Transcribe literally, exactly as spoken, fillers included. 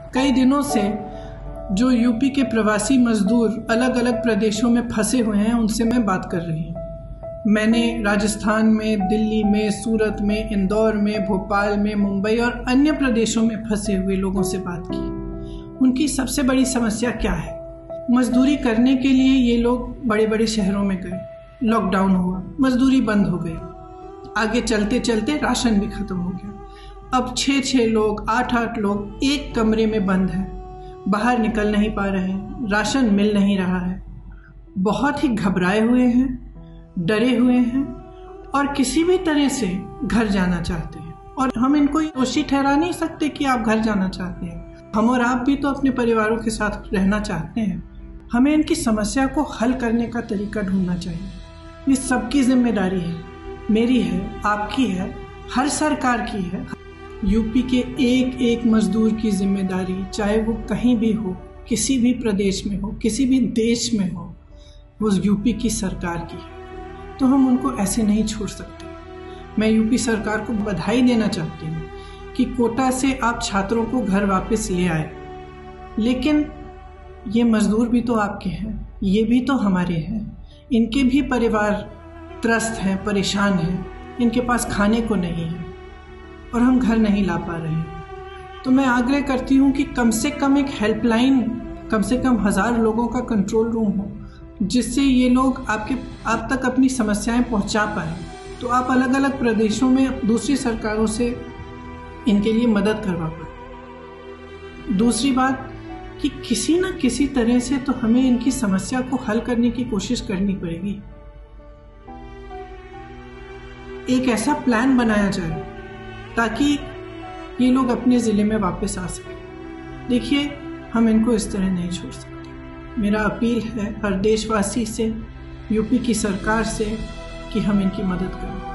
कई दिनों से जो यूपी के प्रवासी मजदूर अलग अलग प्रदेशों में फंसे हुए हैं उनसे मैं बात कर रही हूँ। मैंने राजस्थान में, दिल्ली में, सूरत में, इंदौर में, भोपाल में, मुंबई और अन्य प्रदेशों में फंसे हुए लोगों से बात की। उनकी सबसे बड़ी समस्या क्या है? मजदूरी करने के लिए ये लोग बड़े बड़े शहरों में गए, लॉकडाउन हुआ, मजदूरी बंद हो गई, आगे चलते चलते राशन भी खत्म हो गया। अब छः छः लोग, आठ आठ लोग एक कमरे में बंद हैं, बाहर निकल नहीं पा रहे हैं, राशन मिल नहीं रहा है, बहुत ही घबराए हुए हैं, डरे हुए हैं और किसी भी तरह से घर जाना चाहते हैं। और हम इनको दोषी ठहरा नहीं सकते कि आप घर जाना चाहते हैं। हम और आप भी तो अपने परिवारों के साथ रहना चाहते हैं। हमें इनकी समस्या को हल करने का तरीका ढूंढना चाहिए। ये सबकी जिम्मेदारी है, मेरी है, आपकी है, हर सरकार की है। यूपी के एक एक मजदूर की जिम्मेदारी, चाहे वो कहीं भी हो, किसी भी प्रदेश में हो, किसी भी देश में हो, वो यूपी की सरकार की है। तो हम उनको ऐसे नहीं छोड़ सकते। मैं यूपी सरकार को बधाई देना चाहती हूँ कि कोटा से आप छात्रों को घर वापस ले आए, लेकिन ये मजदूर भी तो आपके हैं, ये भी तो हमारे हैं। इनके भी परिवार त्रस्त हैं, परेशान हैं, इनके पास खाने को नहीं है और हम घर नहीं ला पा रहे हैं। तो मैं आग्रह करती हूँ कि कम से कम एक हेल्पलाइन, कम से कम हज़ार लोगों का कंट्रोल रूम हो, जिससे ये लोग आपके आप तक अपनी समस्याएं पहुंचा पाए। तो आप अलग अलग प्रदेशों में दूसरी सरकारों से इनके लिए मदद करवा पाए। दूसरी बात कि किसी न किसी तरह से तो हमें इनकी समस्या को हल करने की कोशिश करनी पड़ेगी। एक ऐसा प्लान बनाया जाए ताकि ये लोग अपने ज़िले में वापस आ सकें। देखिए, हम इनको इस तरह नहीं छोड़ सकते। मेरा अपील है हर देशवासी से, यूपी की सरकार से, कि हम इनकी मदद करें।